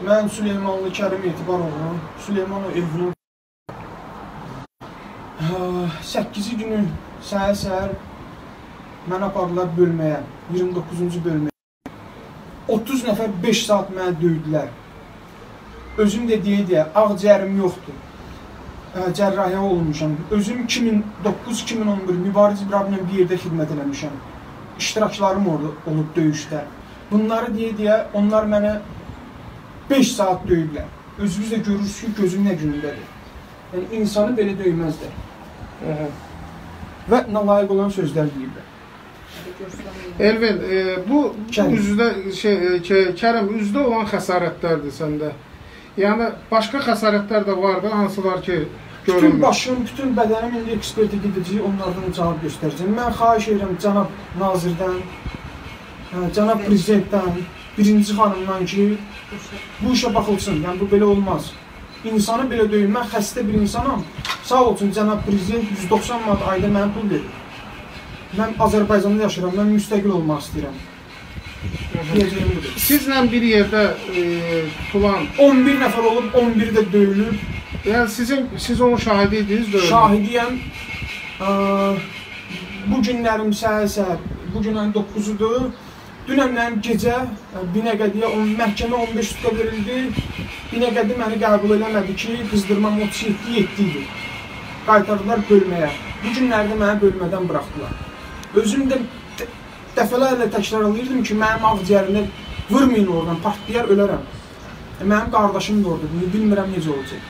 Mən Süleymanlı Kərim Etibaroğlu, Süleymanov Elvin 8-ci günü səhər mən apardılar bölməyə, 29-cu bölməyə. 30 nəfər 5 saat mənə döydülər. Özüm də deyə, ağciyərim yoxdur. Cərrahiyyə olmuşam. Özüm 2009-2011 mübariz İbrahimlə bir yerdə xidmət eləmişəm. İştiraklarım orada olub döyüşdə. Bunları deyə, onlar mənə 5 saat döyüblər. Özünüz də görürsünüz ki, gözüm nə günündədir. Yəni, insanı belə döyməzdir. Və nalayiq olan sözlər deyiblər. Elvin, bu üzdə, Kərim, üzdə olan xəsarətlərdir səndə. Yəni, başqa xəsarətlər də vardı, hansılar ki, görünmür. Bütün başım, bütün bədənim indi ekspertə gedəcək, onlardan cavab göstərəcəm. Mən xahiş edirəm cənab nazirdən, cənab prezidentdən, birinci xanımdan ki, bu işə baxılsın, yəni bu belə olmaz. İnsanı belə döyün, mən xəstə bir insanam, sağ olsun cənab prezident 190 manat ayda mənə pul verir. Mən Azərbaycanda yaşayıram, mən müstəqil olmaq istəyirəm. Sizlə bir yerdə tutulan 11 nəfər olub, 11 də döyülür. Yəni siz onun şahidi idiniz, döyülür? Şahidiyəm. Bu günlərim səhər, bu günlərin 9-udur. Dünəmlərim gecə Binəqədiyə məhkəmə 15 tutka verildi. Binəqədi məni qəbul eləmədi ki, qızdırmam 37-7 idi. Qaytardılar bölməyə. Bu günlərdə məni bölmədən buraxdılar. Özüm də dəfələrlə təkrarlayırdım ki, mənim ağciyərimdə vurmayın oradan, partlayar, ölərəm. Mənim qardaşım da oradadır, bilmirəm necə olacaq.